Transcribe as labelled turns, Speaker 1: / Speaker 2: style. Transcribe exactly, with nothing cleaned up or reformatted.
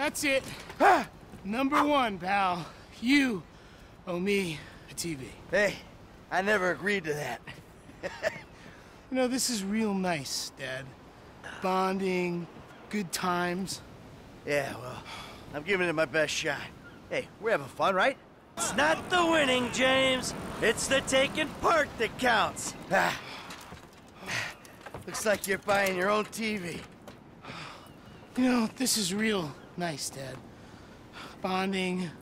Speaker 1: That's it. Number one, pal. You owe me a T V.
Speaker 2: Hey, I never agreed to that.
Speaker 1: You know, this is real nice, Dad. Bonding, good times.
Speaker 2: Yeah, well, I'm giving it my best shot. Hey, we're having fun, right?
Speaker 3: It's not the winning, James. It's the taking part that counts.
Speaker 2: Ah. Looks like you're buying your own T V.
Speaker 1: You know, this is real nice, Dad. Bonding,